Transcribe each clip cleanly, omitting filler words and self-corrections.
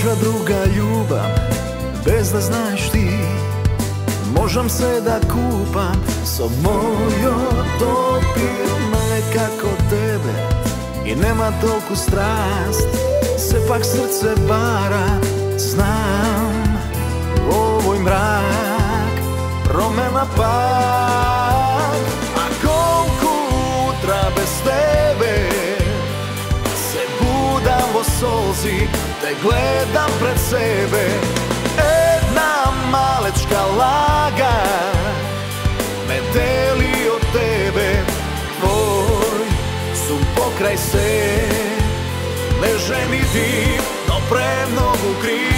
neka druga ljubav, bez da znaš ti. Možem se da kupam so mojo dopir mleka kod tebe i nema tolku strast, se pak srce bara, znam, ovoj mrak, promena pak. A koliko utra bez tebe se budam vo solzi, te gledam pred sebe. Jedna malečka laga me deli od tebe, tvoj sum pokraj se ne ženi ti, no premnogu kriv.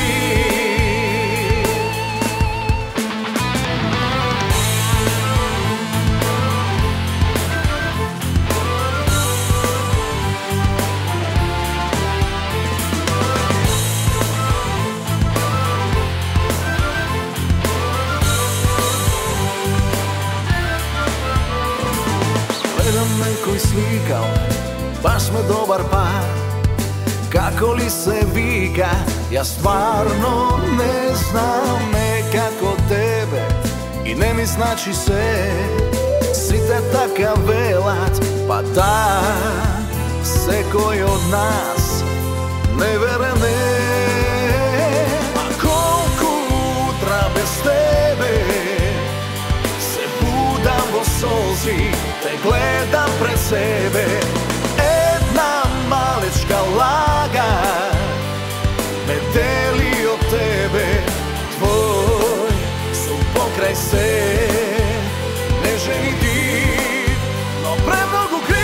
Gledam nekoj slikao, baš sme dobar par. Kako li se vika, ja stvarno ne znam, nekako tebe i ne mi znači se. Si te takav velat, pa da se koji od nas ne vere ne. A koliko utra bez tebe se budam vo solzi, te gledam pred sebe. Jedna malečka laga me deli od tebe, tvoj sum pokraj se ne ženi div, no premnogu kriv.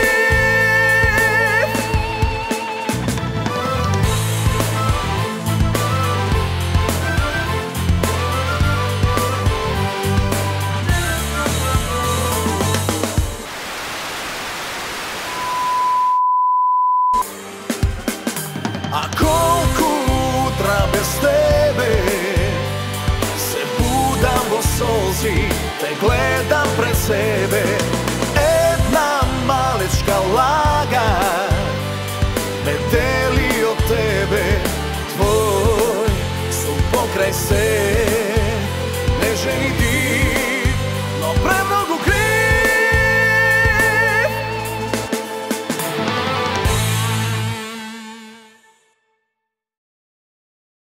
A koliko utra bez tebe se budam vo solzi, te gledam pred sebe.